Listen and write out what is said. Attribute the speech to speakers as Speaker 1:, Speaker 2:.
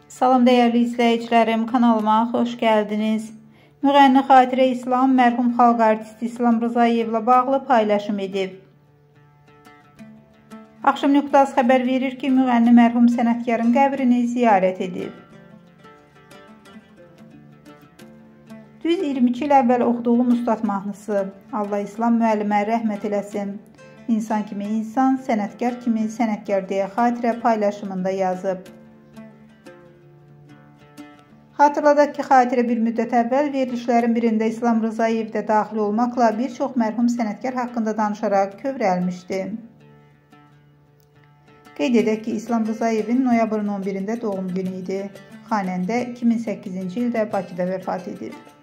Speaker 1: Salam dəyərli izləyicilərim, kanalıma xoş gəldiniz. Müğənni Xatirə İslam mərhum xalq artisti İslam Rızayevlə bağlı paylaşım edib. Axşam Nüqtası xəbər verir ki, müğənni mərhum sənətkarın qəbrini ziyarət edib. Düz 22 il əvvəl oxuduğum Ustad mahnısı Allah İslam müəllimə rəhmət eləsin. İnsan kimi insan, sənətkar kimi sənətkar deyə Xatirə paylaşımında yazıb. Xatırladaq ki, Xatirə bir müddət əvvəl verilişlərin birində İslam Rızayev də daxil olmaqla bir çox mərhum sənətkar haqqında danışaraq kövrəlmişdi. Qeyd edək ki, İslam Rızayevin noyabrın 11-də doğum günü idi. Xanəndə 2008-ci ildə Bakıda vəfat edib.